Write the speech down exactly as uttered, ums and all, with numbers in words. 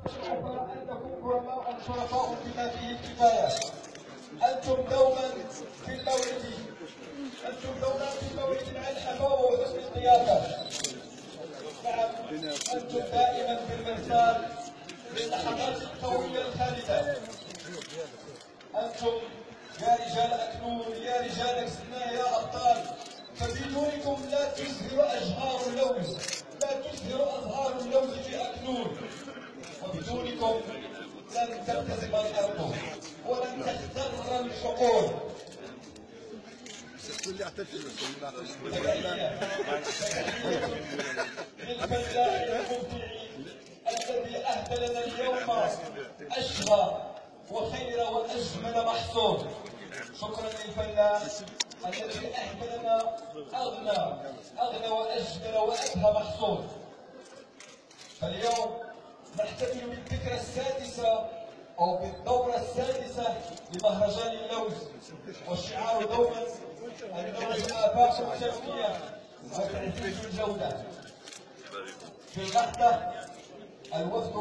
أنكم كرماء شرفاء بما فيه الكفاية. أنتم دوما في المولد أنتم دوما في المولد مع الحفاوة وحسن الضيافة. نعم، أنتم دائما في المرسال للحظات القوية الخالدة. أنتم يا رجال أكنون، يا رجال أكسنا، يا أبطال، فبدونكم لا تزهر أشجار اللوز، لا تزهر أزهار اللوز في أكنون، وبدونكم لن تبتسم الأرض ولن تخضر الحقول. للفلاح المبدع الذي أهدى لنا اليوم أشهى وخير وأجمل محصول. شكرا للفلاح الذي أهدى لنا أغنى أغنى وأجمل وأبهى محصول. فاليوم نحتفل بالذكرى السادسة أو بالدورة السادسة لمهرجان اللوز، والشعار دوما اللوز آفاق التنمية وتعزيز الجودة. في اللحظة الوفد